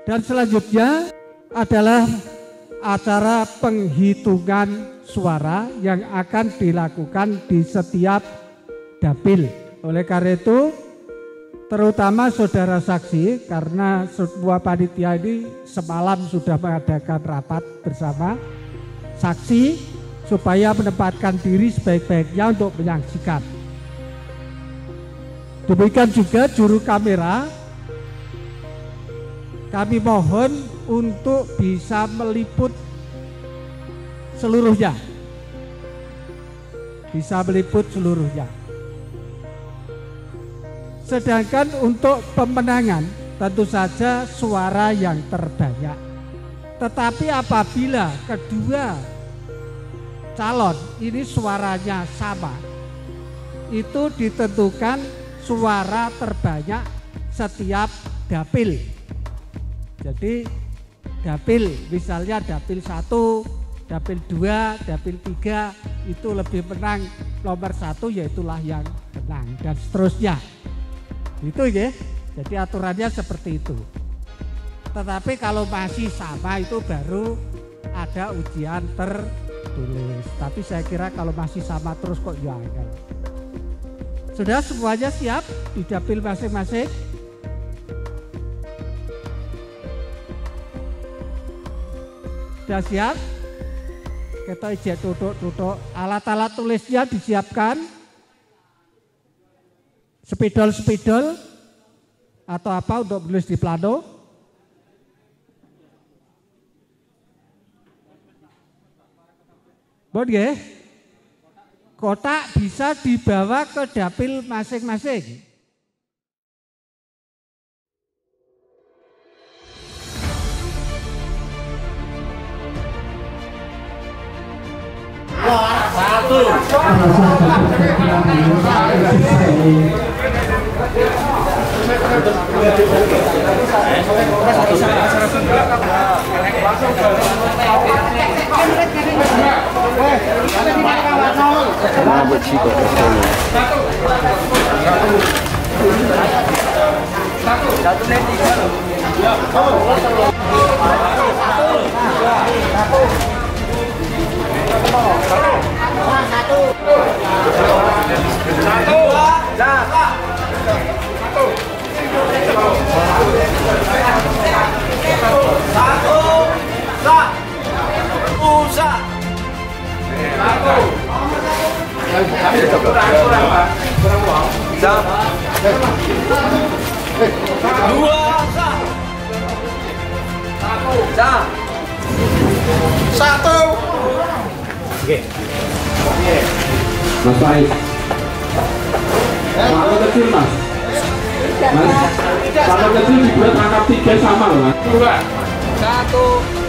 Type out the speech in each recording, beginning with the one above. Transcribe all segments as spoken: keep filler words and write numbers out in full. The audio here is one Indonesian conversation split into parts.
Dan selanjutnya adalah acara penghitungan suara yang akan dilakukan di setiap dapil. Oleh karena itu, terutama saudara saksi, karena semua panitia ini semalam sudah mengadakan rapat bersama saksi supaya menempatkan diri sebaik-baiknya untuk menyaksikan. Demikian juga juru kamera, kami mohon untuk bisa meliput seluruhnya. Bisa meliput seluruhnya. Sedangkan untuk pemenangan tentu saja suara yang terbanyak. Tetapi apabila kedua calon ini suaranya sama, itu ditentukan suara terbanyak setiap dapil. Jadi dapil, misalnya dapil satu, dapil dua, dapil tiga itu lebih menang nomor satu, yaitulah yang menang, dan seterusnya. Itu ya. Jadi aturannya seperti itu. Tetapi kalau masih sama itu baru ada ujian tertulis. Tapi saya kira kalau masih sama terus kok ya. Sudah semuanya siap di dapil masing-masing? Sudah siap? Kita ijek tutuk-tutuk. Alat-alat tulisnya disiapkan. Spidol-spidol atau apa untuk menulis di plano? Bon ya? Kotak bisa dibawa ke dapil masing-masing. Satu. Satu nanti. Satu. Satu. Satu. Oke. Mas Faiz. Kalau kecil mas. Mas. Kalau kecil dibuat angka tiga sama loh. Dua. Satu.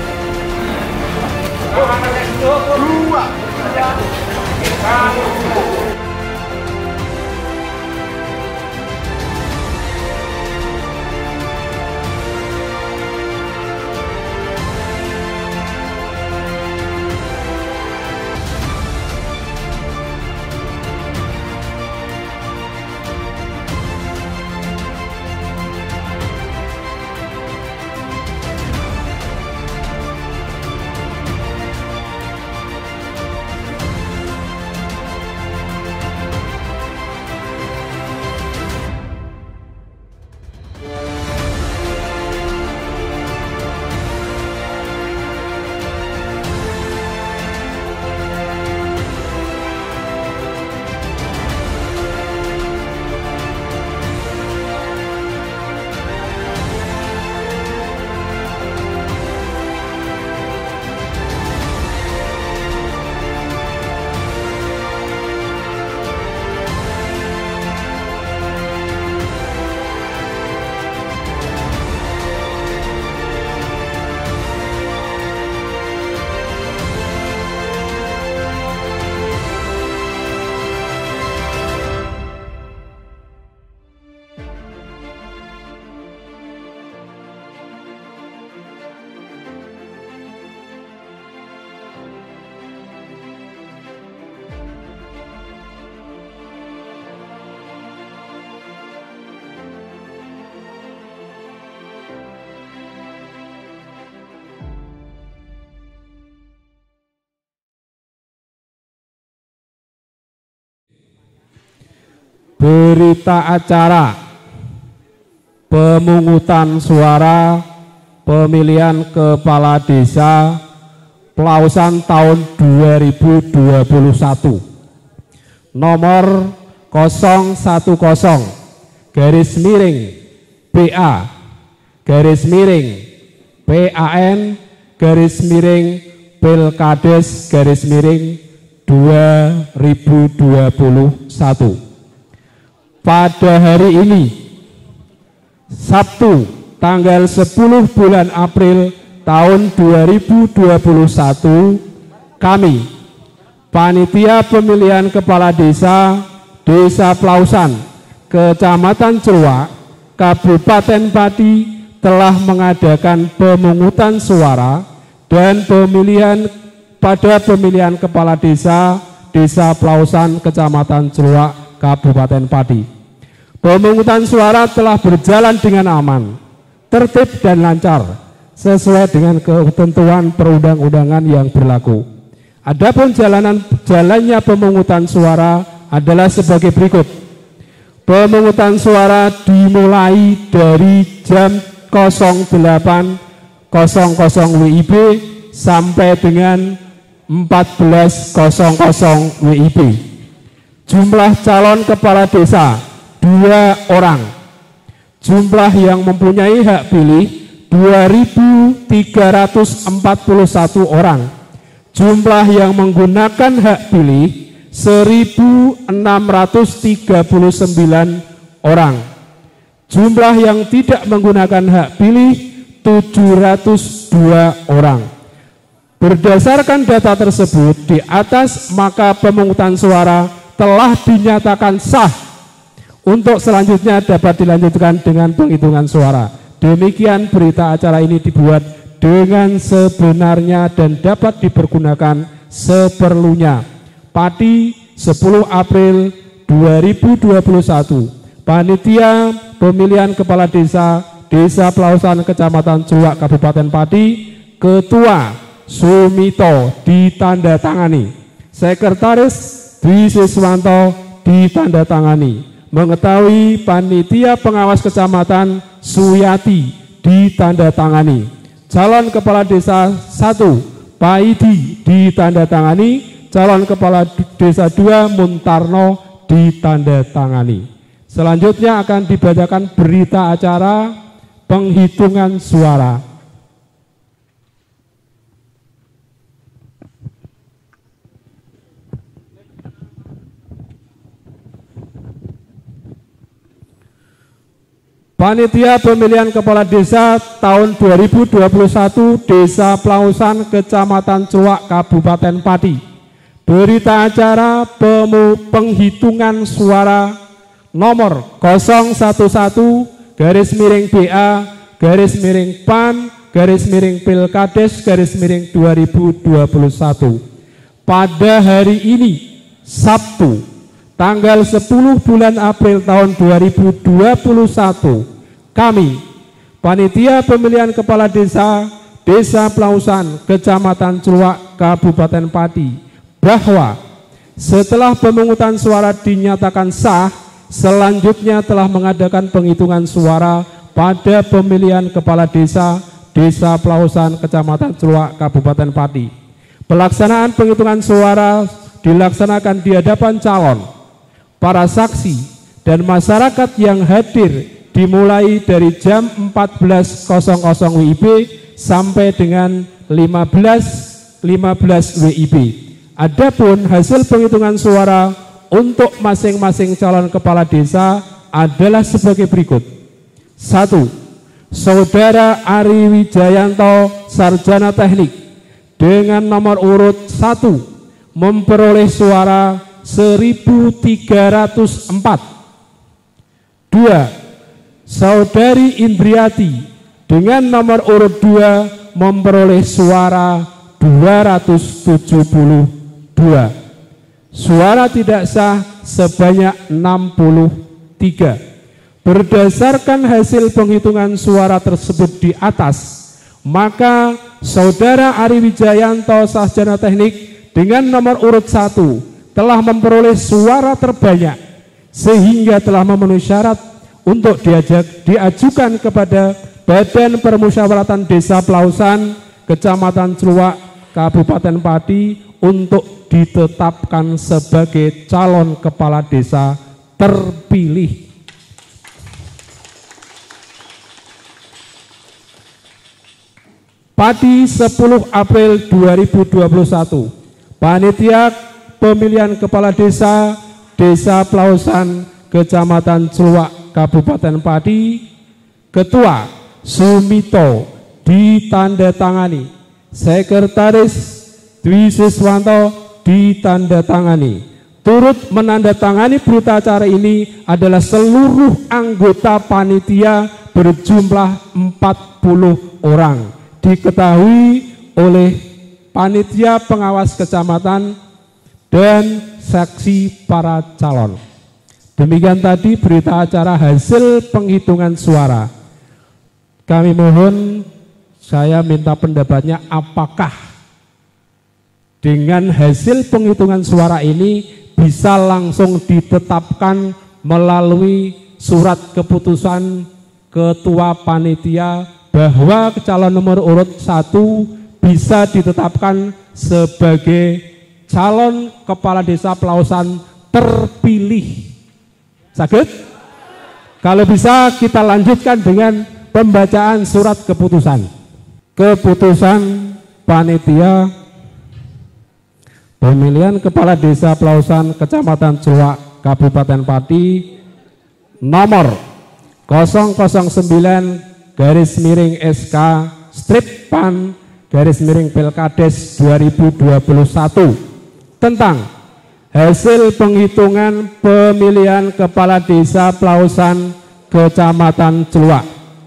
Dua. Satu. berita acara pemungutan suara pemilihan kepala desa Pelausan tahun dua ribu dua puluh satu nomor nol satu nol garis miring B A garis miring P A N garis miring Pilkades garis miring dua ribu dua puluh satu. Pada hari ini Sabtu tanggal sepuluh bulan April tahun dua ribu dua puluh satu, kami Panitia Pemilihan Kepala Desa Desa Pelausan Kecamatan Celuak Kabupaten Pati telah mengadakan pemungutan suara dan pemilihan pada pemilihan Kepala Desa Desa Pelausan Kecamatan Celuak Kabupaten Pati. Pemungutan suara telah berjalan dengan aman, tertib dan lancar sesuai dengan ketentuan perundang-undangan yang berlaku. Adapun jalanan jalannya pemungutan suara adalah sebagai berikut. Pemungutan suara dimulai dari jam nol delapan nol nol W I B sampai dengan empat belas nol nol W I B. Jumlah calon kepala desa dua orang. Jumlah yang mempunyai hak pilih dua ribu tiga ratus empat puluh satu orang. Jumlah yang menggunakan hak pilih seribu enam ratus tiga puluh sembilan orang. Jumlah yang tidak menggunakan hak pilih tujuh ratus dua orang. Berdasarkan data tersebut di atas, maka pemungutan suara telah dinyatakan sah. Untuk selanjutnya dapat dilanjutkan dengan penghitungan suara. Demikian berita acara ini dibuat dengan sebenarnya dan dapat dipergunakan seperlunya. Pati sepuluh April dua ribu dua puluh satu. Panitia Pemilihan Kepala Desa Desa Pelausan Kecamatan Celuak Kabupaten Pati, Ketua Sumito ditandatangani, Sekretaris Dwi Siswanto ditandatangani. Mengetahui Panitia Pengawas Kecamatan Suyati ditandatangani. Calon Kepala Desa satu Paidi ditandatangani. Calon Kepala Desa dua Muntarno ditandatangani. Selanjutnya akan dibacakan berita acara penghitungan suara. Panitia Pemilihan Kepala Desa tahun dua ribu dua puluh satu Desa Pelausan Kecamatan Celuak Kabupaten Pati. Berita acara pemu penghitungan suara nomor nol satu satu garis miring B A garis miring P A N garis miring Pilkades garis miring dua ribu dua puluh satu. Pada hari ini Sabtu tanggal sepuluh bulan April tahun dua ribu dua puluh satu, kami Panitia Pemilihan Kepala Desa Desa Pelausan Kecamatan Celuak Kabupaten Pati, bahwa setelah pemungutan suara dinyatakan sah, selanjutnya telah mengadakan penghitungan suara pada pemilihan Kepala Desa Desa Pelausan Kecamatan Celuak Kabupaten Pati. Pelaksanaan penghitungan suara dilaksanakan di hadapan calon, para saksi, dan masyarakat yang hadir dimulai dari jam empat belas W I B sampai dengan lima belas lima belas W I B. Adapun hasil penghitungan suara untuk masing-masing calon kepala desa adalah sebagai berikut. Satu, Saudara Ari Wijayanto, Sarjana Teknik, dengan nomor urut satu memperoleh suara seribu tiga ratus empat. Dua, Saudari Indriati dengan nomor urut dua memperoleh suara dua ratus tujuh puluh dua. Suara tidak sah sebanyak enam puluh tiga. Berdasarkan hasil penghitungan suara tersebut di atas, maka Saudara Ari Wijayanto, Sarjana Teknik dengan nomor urut satu telah memperoleh suara terbanyak, sehingga telah memenuhi syarat untuk diajak, diajukan kepada Badan Permusyawaratan Desa Pelausan, Kecamatan Celuak, Kabupaten Pati untuk ditetapkan sebagai calon kepala desa terpilih. Pati sepuluh April dua ribu dua puluh satu, Panitia Pemilihan Kepala Desa Desa Pelausan, Kecamatan Celuak, Kabupaten Pati, Ketua Sumito ditandatangani, Sekretaris Dwi Siswanto ditandatangani. Turut menandatangani berita acara ini adalah seluruh anggota panitia berjumlah empat puluh orang. Diketahui oleh panitia pengawas kecamatan dan saksi para calon. Demikian tadi berita acara hasil penghitungan suara. Kami mohon, saya minta pendapatnya, apakah dengan hasil penghitungan suara ini bisa langsung ditetapkan melalui surat keputusan Ketua Panitia bahwa calon nomor urut satu bisa ditetapkan sebagai calon kepala desa Pelausan terpilih. Sakit? Kalau bisa kita lanjutkan dengan pembacaan surat keputusan. Keputusan Panitia Pemilihan Kepala Desa Pelausan, Kecamatan Celuak, Kabupaten Pati nomor nol nol sembilan garis miring S K strip Pan garis miring Pilkades dua ribu dua puluh satu tentang hasil penghitungan pemilihan Kepala Desa Pelausan, Kecamatan Celuak.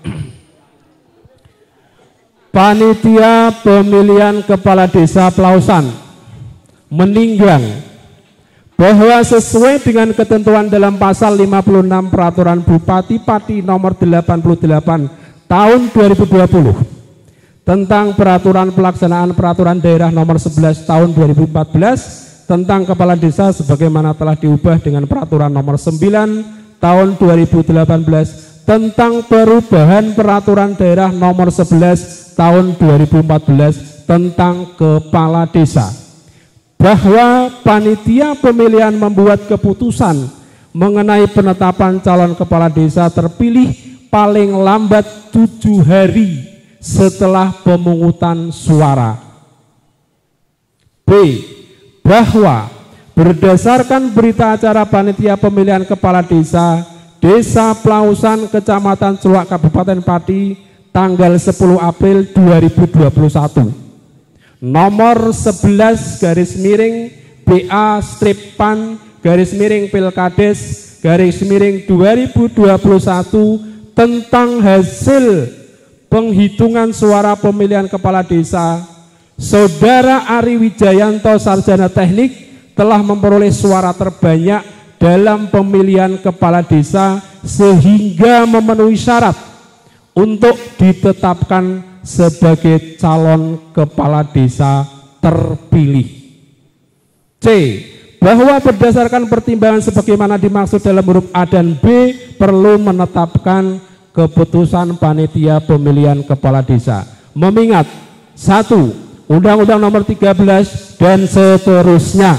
Panitia Pemilihan Kepala Desa Pelausan meninggal bahwa sesuai dengan ketentuan dalam pasal lima puluh enam Peraturan Bupati Pati nomor delapan puluh delapan tahun dua ribu dua puluh tentang peraturan pelaksanaan peraturan daerah nomor sebelas tahun dua ribu empat belas tentang kepala desa sebagaimana telah diubah dengan peraturan nomor sembilan tahun dua ribu delapan belas tentang perubahan peraturan daerah nomor sebelas tahun dua ribu empat belas tentang kepala desa, bahwa panitia pemilihan membuat keputusan mengenai penetapan calon kepala desa terpilih paling lambat tujuh hari setelah pemungutan suara. B. Bahwa berdasarkan berita acara panitia pemilihan kepala desa Desa Pelausan, Kecamatan Celuak, Kabupaten Pati tanggal sepuluh April dua ribu dua puluh satu nomor sebelas garis miring B A strip Pan garis miring Pilkades garis miring dua ribu dua puluh satu tentang hasil penghitungan suara pemilihan kepala desa, Saudara Ari Wijayanto Sarjana Teknik telah memperoleh suara terbanyak dalam pemilihan kepala desa sehingga memenuhi syarat untuk ditetapkan sebagai calon kepala desa terpilih. C. Bahwa berdasarkan pertimbangan sebagaimana dimaksud dalam huruf A dan B perlu menetapkan keputusan panitia pemilihan kepala desa. Mengingat satu, Undang-Undang nomor tiga belas dan seterusnya.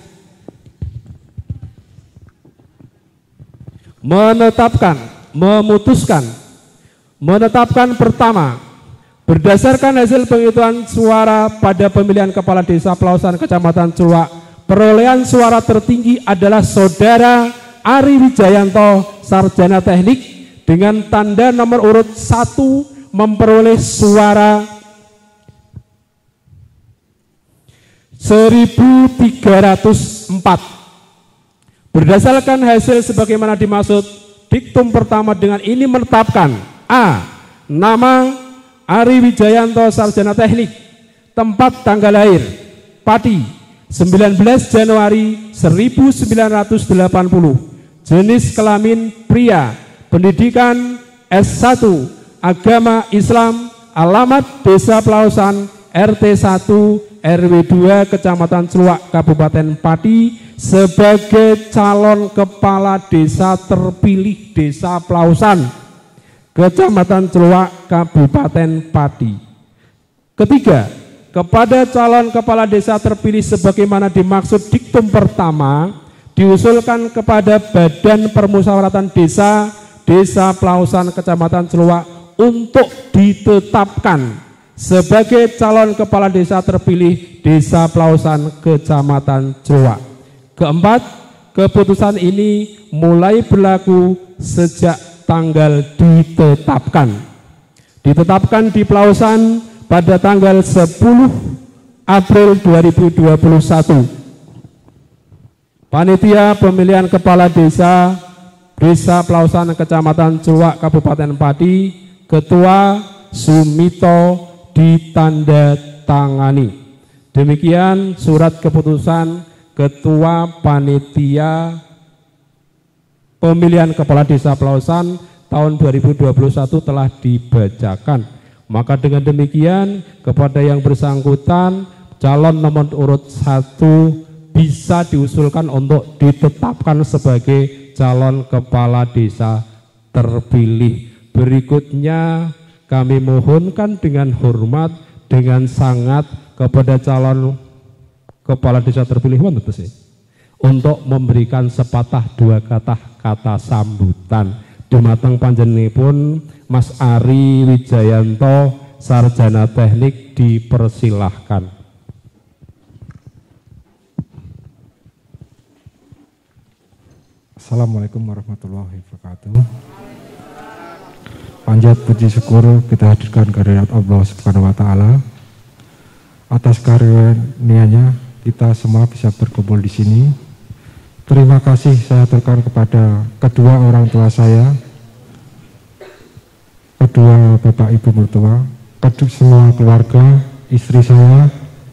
Menetapkan, memutuskan, menetapkan pertama, berdasarkan hasil penghitungan suara pada pemilihan kepala desa Pelausan, Kecamatan Celuak, perolehan suara tertinggi adalah Saudara Ari Wijayanto Sarjana Teknik dengan tanda nomor urut satu memperoleh suara seribu tiga ratus empat. Berdasarkan hasil sebagaimana dimaksud, diktum pertama dengan ini menetapkan A. Nama Ari Wijayanto Sarjana Teknik, tempat tanggal lahir Pati sembilan belas Januari seribu sembilan ratus delapan puluh, jenis kelamin pria, pendidikan S satu, agama Islam, alamat Desa Pelausan, R T satu, R W dua, Kecamatan Celuak, Kabupaten Pati, sebagai calon kepala desa terpilih Desa Plausan, Kecamatan Celuak, Kabupaten Pati. Ketiga, kepada calon kepala desa terpilih sebagaimana dimaksud diktum pertama, diusulkan kepada Badan Permusyawaratan Desa Desa Plausan Kecamatan Celuak untuk ditetapkan sebagai calon kepala desa terpilih Desa Plausan Kecamatan Celuak. Keempat, keputusan ini mulai berlaku sejak tanggal ditetapkan. Ditetapkan di Plausan pada tanggal sepuluh April dua ribu dua puluh satu. Panitia pemilihan kepala desa Desa Plausan Kecamatan Celuak Kabupaten Pati, Ketua Sumito ditandatangani. Demikian surat keputusan Ketua Panitia Pemilihan Kepala Desa Plausan tahun dua ribu dua puluh satu telah dibacakan. Maka dengan demikian kepada yang bersangkutan calon nomor urut satu bisa diusulkan untuk ditetapkan sebagai calon kepala desa terpilih. Berikutnya kami mohonkan dengan hormat, dengan sangat kepada calon kepala desa terpilih untuk memberikan sepatah dua kata kata sambutan. Dumateng panjenenganipun Mas Ari Wijayanto, Sarjana Teknik, dipersilahkan. Assalamualaikum warahmatullahi wabarakatuh. Panjat puji syukur kita hadirkan kehadirat Allah Subhanahu wa taala. Atas karunia-Nya kita semua bisa berkumpul di sini. Terima kasih saya aturkan kepada kedua orang tua saya, kedua bapak ibu mertua, kedua semua keluarga, istri saya,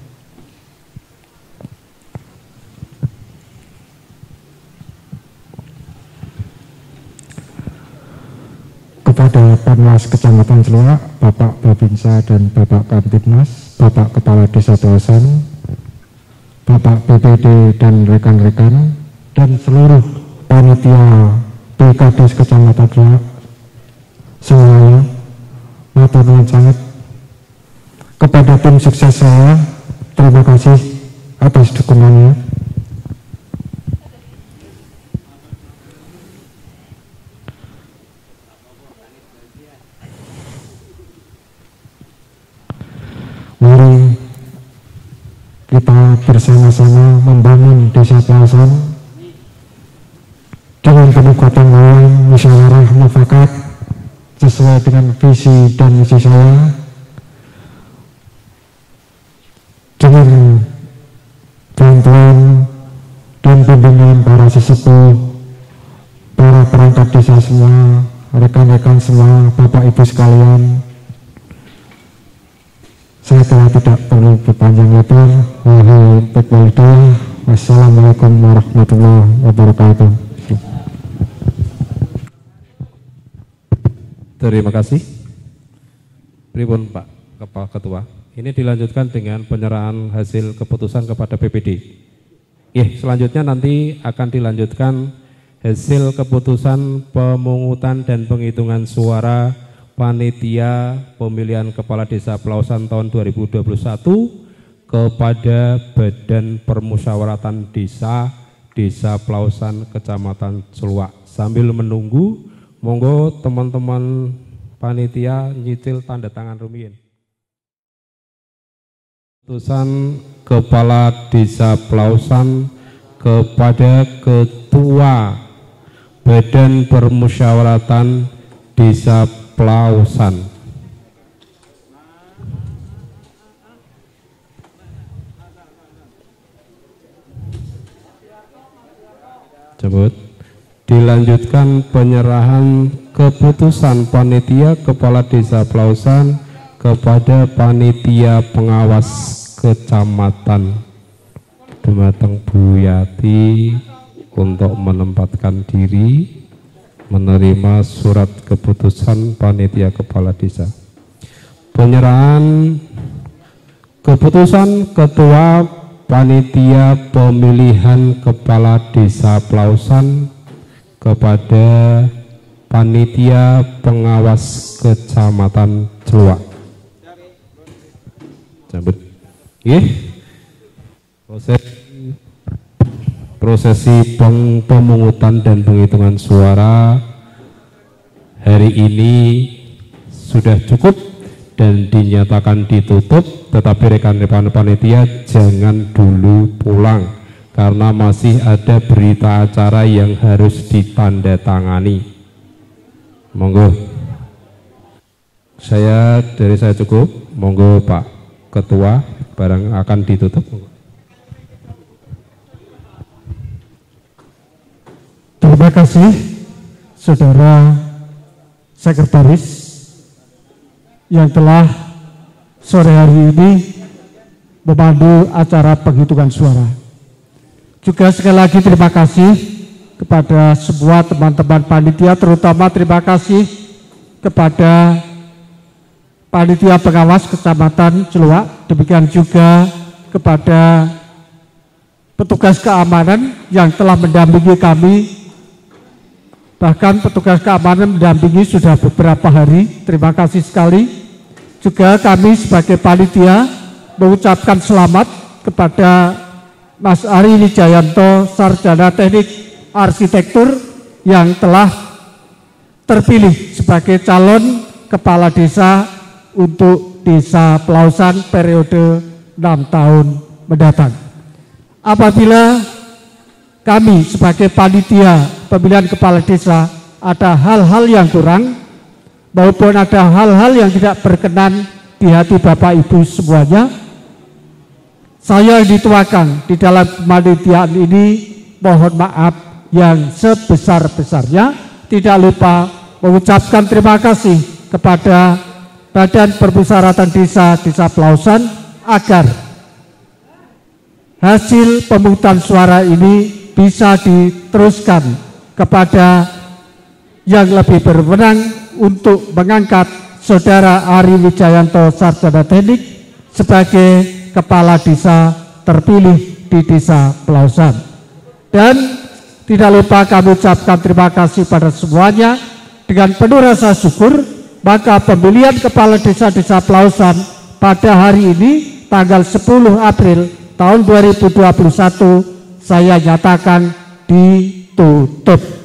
kepada Panwas Kecamatan Celuak, Bapak Babinsa dan Bapak Kamtibnas, Bapak Kepala Desa Plausan, Bapak B P D dan rekan-rekan, dan seluruh panitia P K D S Kecamatan Celuak semuanya, matur nuwun sangat. Kepada tim sukses saya, terima kasih atas dukungannya. Mari kita bersama-sama membangun Desa Plausan dengan penuh gotong royong, musyawarah mufakat sesuai dengan visi dan misi saya, dengan bantuan dan bimbingan para sesepuh, para perangkat desa semua, rekan-rekan semua, Bapak Ibu sekalian. Saya telah tidak perlu berpanjang lebar. Wassalamualaikum warahmatullahi wabarakatuh. Terima kasih. Pripun Pak Kepala Ketua. Ini dilanjutkan dengan penyerahan hasil keputusan kepada P P D. Eh, selanjutnya nanti akan dilanjutkan hasil keputusan pemungutan dan penghitungan suara Panitia Pemilihan Kepala Desa Plausan tahun dua ribu dua puluh satu kepada Badan Permusyawaratan Desa Desa Plausan Kecamatan Celuak. Sambil menunggu, monggo teman-teman panitia nyicil tanda tangan rumiyin. Keputusan Kepala Desa Plausan kepada Ketua Badan Permusyawaratan Desa Plausan. Cabut. Dilanjutkan penyerahan keputusan Panitia Kepala Desa Plausan kepada Panitia Pengawas Kecamatan. Dumateng Bu Yati untuk menempatkan diri menerima surat keputusan Panitia Kepala Desa. Penyerahan keputusan Ketua panitia pemilihan kepala desa Plausan kepada panitia pengawas kecamatan Celuak. Cabut. Nggih. Proses prosesi peng, pemungutan dan penghitungan suara hari ini sudah cukup dan dinyatakan ditutup, tetapi rekan-rekan panitia jangan dulu pulang karena masih ada berita acara yang harus ditandatangani. Monggo. Saya dari saya cukup. Monggo Pak Ketua, barang akan ditutup. Terima kasih Saudara Sekretaris yang telah sore hari ini memandu acara penghitungan suara. Juga sekali lagi terima kasih kepada semua teman-teman panitia, terutama terima kasih kepada panitia pengawas Kecamatan Celuak, demikian juga kepada petugas keamanan yang telah mendampingi kami. Bahkan petugas keamanan mendampingi sudah beberapa hari. Terima kasih sekali. Juga kami sebagai panitia mengucapkan selamat kepada Mas Ari Wijayanto, Sarjana Teknik Arsitektur yang telah terpilih sebagai calon kepala desa untuk Desa Plausan periode enam tahun mendatang. Apabila kami sebagai panitia pemilihan kepala desa ada hal-hal yang kurang maupun ada hal-hal yang tidak berkenan di hati Bapak Ibu semuanya, saya dituakan di dalam kepanitiaan ini mohon maaf yang sebesar-besarnya. Tidak lupa mengucapkan terima kasih kepada Badan Permusyawaratan Desa Desa Plausan agar hasil pemungutan suara ini bisa diteruskan kepada yang lebih berwenang untuk mengangkat Saudara Ari Wijayanto, Sarjana Teknik sebagai kepala desa terpilih di Desa Plausan. Dan tidak lupa kami ucapkan terima kasih pada semuanya. Dengan penuh rasa syukur, maka pemilihan kepala desa Desa Plausan pada hari ini tanggal sepuluh April tahun dua ribu dua puluh satu saya nyatakan ditutup.